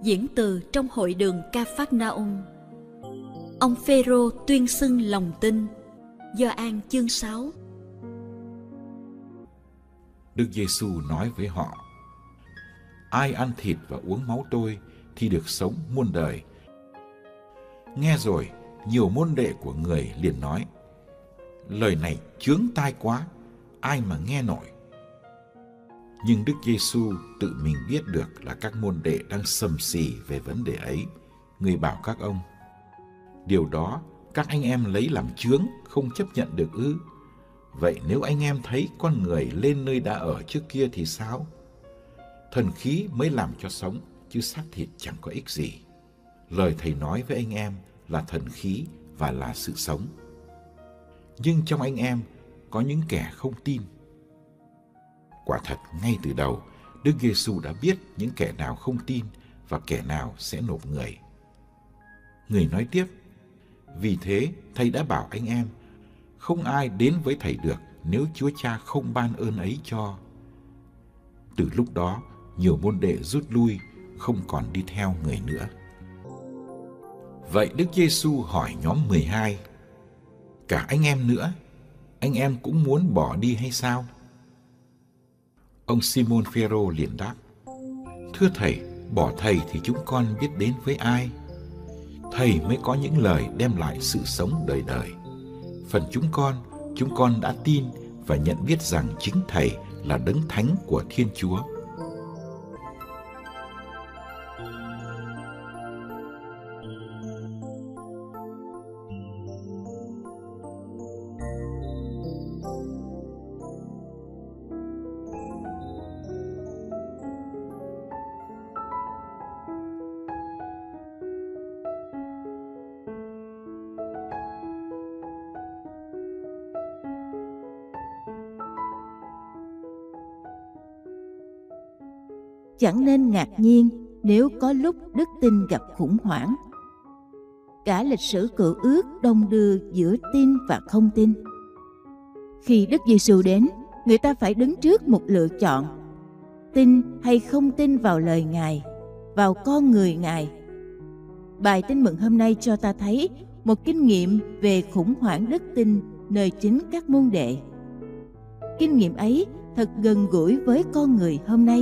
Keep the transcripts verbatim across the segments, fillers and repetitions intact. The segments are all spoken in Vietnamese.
Diễn từ trong hội đường Ca-phác-na-um. Ông Phêrô tuyên xưng lòng tin. Gioan chương sáu. Đức Giêsu nói với họ: Ai ăn thịt và uống máu tôi thì được sống muôn đời. Nghe rồi, nhiều môn đệ của người liền nói: Lời này chướng tai quá, ai mà nghe nổi. Nhưng Đức Giêsu tự mình biết được là các môn đệ đang sầm xì về vấn đề ấy. Người bảo các ông: Điều đó các anh em lấy làm chướng, không chấp nhận được ư? Vậy nếu anh em thấy con người lên nơi đã ở trước kia thì sao? Thần khí mới làm cho sống, chứ xác thịt chẳng có ích gì. Lời Thầy nói với anh em là thần khí và là sự sống. Nhưng trong anh em có những kẻ không tin. Quả thật ngay từ đầu, Đức Giêsu đã biết những kẻ nào không tin và kẻ nào sẽ nộp người. Người nói tiếp: Vì thế Thầy đã bảo anh em, không ai đến với Thầy được nếu Chúa Cha không ban ơn ấy cho. Từ lúc đó, nhiều môn đệ rút lui, không còn đi theo người nữa. Vậy Đức Giêsu hỏi nhóm mười hai: Cả anh em nữa, anh em cũng muốn bỏ đi hay sao? Ông Simon Phêrô liền đáp: Thưa Thầy, bỏ Thầy thì chúng con biết đến với ai? Thầy mới có những lời đem lại sự sống đời đời. Phần chúng con, chúng con đã tin và nhận biết rằng chính Thầy là Đấng Thánh của Thiên Chúa. Chẳng nên ngạc nhiên nếu có lúc đức tin gặp khủng hoảng. Cả lịch sử Cựu Ước đong đưa giữa tin và không tin. Khi Đức Giêsu đến, người ta phải đứng trước một lựa chọn: tin hay không tin vào lời Ngài, vào con người Ngài. Bài Tin Mừng hôm nay cho ta thấy một kinh nghiệm về khủng hoảng đức tin nơi chính các môn đệ. Kinh nghiệm ấy thật gần gũi với con người hôm nay.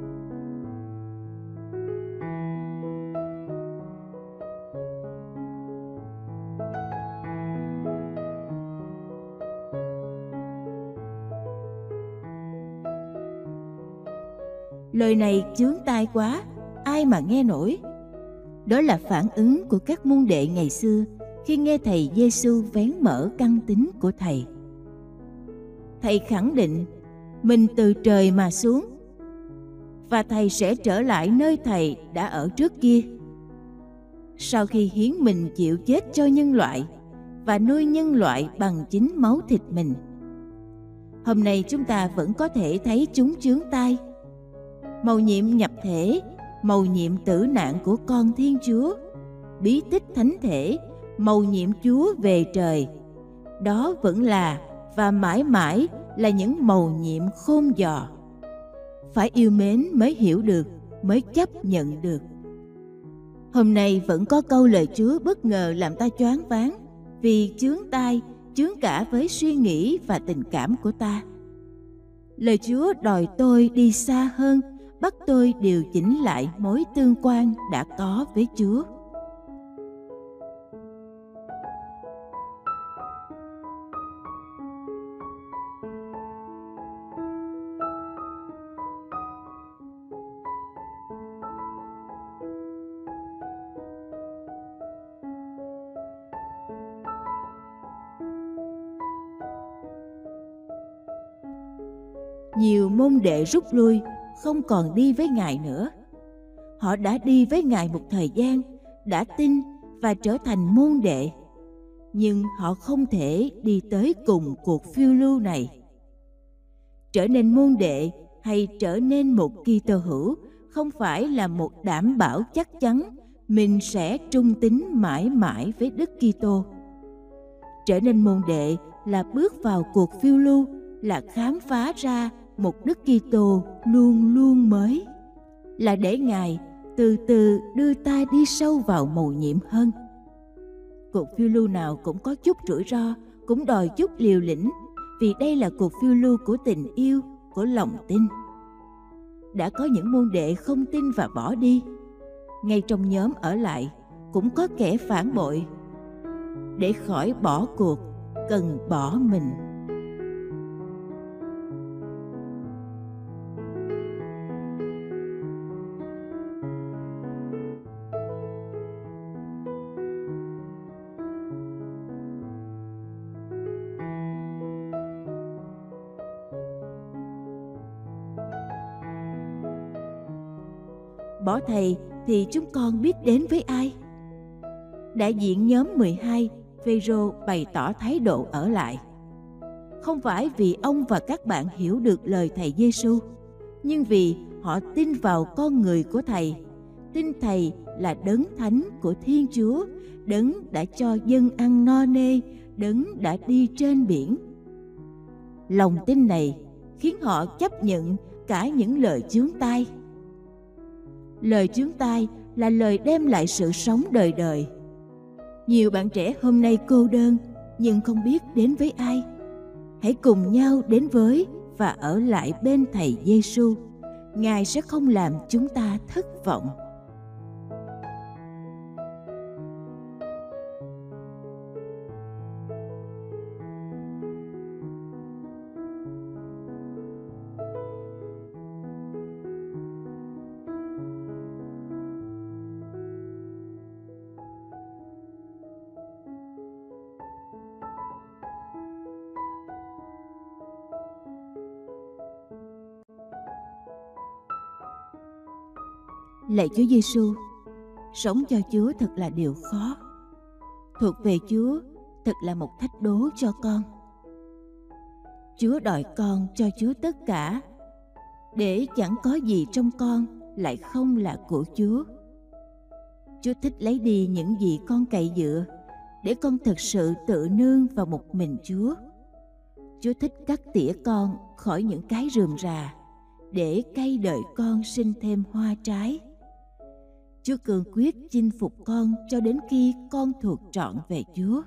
Lời này chướng tai quá, ai mà nghe nổi? Đó là phản ứng của các môn đệ ngày xưa khi nghe Thầy Giêsu vén mở căn tín của Thầy. Thầy khẳng định mình từ trời mà xuống và Thầy sẽ trở lại nơi Thầy đã ở trước kia. Sau khi hiến mình chịu chết cho nhân loại và nuôi nhân loại bằng chính máu thịt mình, hôm nay chúng ta vẫn có thể thấy chúng chướng tai. Mầu nhiệm nhập thể, mầu nhiệm tử nạn của con Thiên Chúa, bí tích thánh thể, mầu nhiệm Chúa về trời, đó vẫn là và mãi mãi là những mầu nhiệm khôn dò. Phải yêu mến mới hiểu được, mới chấp nhận được. Hôm nay vẫn có câu lời Chúa bất ngờ làm ta choáng váng, vì chướng tai, chướng cả với suy nghĩ và tình cảm của ta. Lời Chúa đòi tôi đi xa hơn, bắt tôi điều chỉnh lại mối tương quan đã có với Chúa. Nhiều môn đệ rút lui, không còn đi với Ngài nữa. Họ đã đi với Ngài một thời gian, đã tin và trở thành môn đệ. Nhưng họ không thể đi tới cùng cuộc phiêu lưu này. Trở nên môn đệ hay trở nên một Kitô hữu không phải là một đảm bảo chắc chắn mình sẽ trung tín mãi mãi với Đức Kitô. Trở nên môn đệ là bước vào cuộc phiêu lưu, là khám phá ra một Đức Kitô luôn luôn mới, là để Ngài từ từ đưa ta đi sâu vào mầu nhiệm hơn. Cuộc phiêu lưu nào cũng có chút rủi ro, cũng đòi chút liều lĩnh, vì đây là cuộc phiêu lưu của tình yêu, của lòng tin. Đã có những môn đệ không tin và bỏ đi. Ngay trong nhóm ở lại cũng có kẻ phản bội. Để khỏi bỏ cuộc, cần bỏ mình. Bỏ thầy thì chúng con biết đến với ai? Đại diện nhóm mười hai, Phêrô bày tỏ thái độ ở lại. Không phải vì ông và các bạn hiểu được lời thầy Giêsu, nhưng vì họ tin vào con người của thầy, tin thầy là đấng thánh của Thiên Chúa, đấng đã cho dân ăn no nê, đấng đã đi trên biển. Lòng tin này khiến họ chấp nhận cả những lời chướng tai. Lời chướng tai là lời đem lại sự sống đời đời. Nhiều bạn trẻ hôm nay cô đơn nhưng không biết đến với ai. Hãy cùng nhau đến với và ở lại bên thầy Giêsu. Ngài sẽ không làm chúng ta thất vọng. Lạy Chúa Giêsu, sống cho Chúa thật là điều khó. Thuộc về Chúa thật là một thách đố cho con. Chúa đòi con cho Chúa tất cả, để chẳng có gì trong con lại không là của Chúa. Chúa thích lấy đi những gì con cậy dựa, để con thực sự tự nương vào một mình Chúa. Chúa thích cắt tỉa con khỏi những cái rườm rà, để cây đời con sinh thêm hoa trái. Chúa cương quyết chinh phục con cho đến khi con thuộc trọn về Chúa.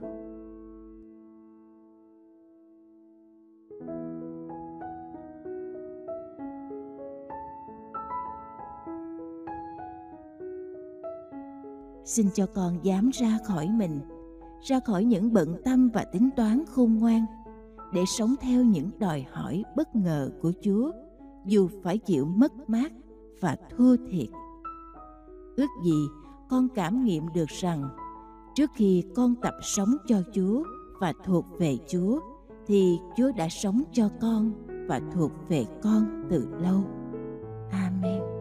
Xin cho con dám ra khỏi mình, ra khỏi những bận tâm và tính toán khôn ngoan, để sống theo những đòi hỏi bất ngờ của Chúa, dù phải chịu mất mát và thua thiệt. Ước gì con cảm nghiệm được rằng trước khi con tập sống cho Chúa và thuộc về Chúa, thì Chúa đã sống cho con và thuộc về con từ lâu. Amen.